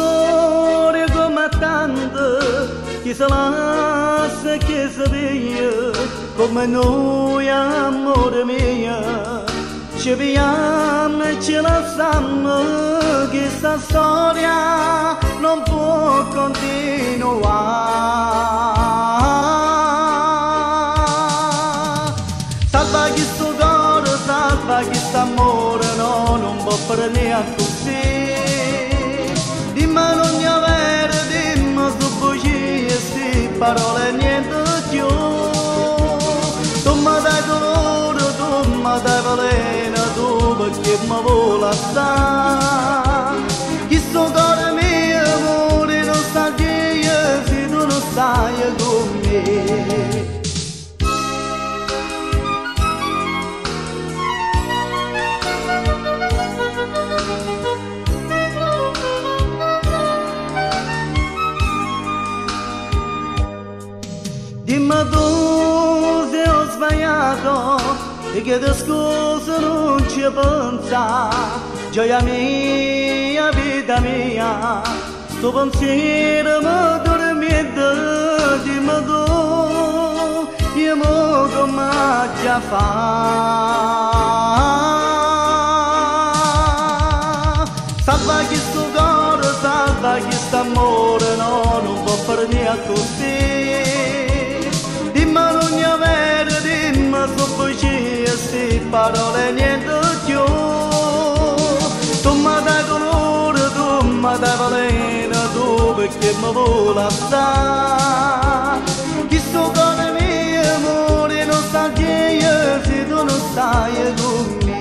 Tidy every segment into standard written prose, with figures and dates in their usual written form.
storia come tante che si lascia che si veglia come noi amore mio ci vediamo e ci lasciamo che sta storia non può continuare salva questo cuore salva questo amore no non può fare neanche così dimmi non mi avere dimmi su bugie sti parole niente più tu mi dai dolore tu mi dai veleno tu perché mi vuoi stare questo cuore mio amore non sta via se tu non stai con me. Dimmi tu se ho sbagliato e che di scusa non ci pensa gioia mia, vita mia sto pensiero mi dormite dimmi tu io mo come già fa salva questo cuore salva questo amore no non può fare niente così dimmi non mi avere dimmi su bugie sti parole niente più tu mi dai dolore tu mi dai veleno tu perché mi vuoi stare questo cuore mio amore non sta via se tu non stai con me.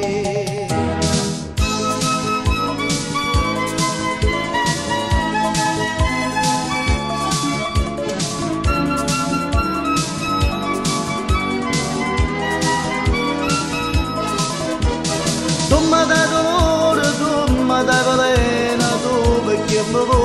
Tu mi dai dolore, tu mi dai veleno, tu perché mi vuoi